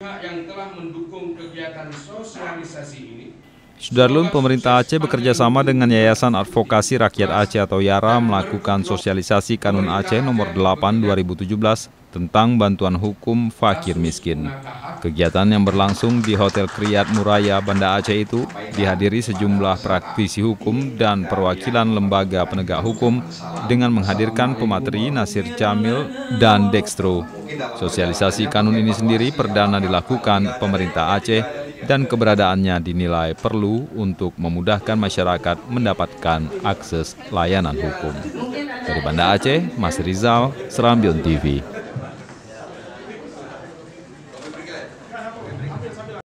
pihak yang telah mendukung kegiatan sosialisasi ini. Sudarlun, pemerintah Aceh bekerja sama dengan Yayasan Advokasi Rakyat Aceh atau YARA melakukan sosialisasi Kanun Aceh nomor 8 2017 tentang bantuan hukum fakir miskin. Kegiatan yang berlangsung di Hotel Kriyat Muraya, Banda Aceh itu dihadiri sejumlah praktisi hukum dan perwakilan lembaga penegak hukum dengan menghadirkan pemateri Nasir Jamil dan Dextro. Sosialisasi kanun ini sendiri perdana dilakukan pemerintah Aceh dan keberadaannya dinilai perlu untuk memudahkan masyarakat mendapatkan akses layanan hukum. Dari Banda Aceh, Mas Rizal, Serambion TV.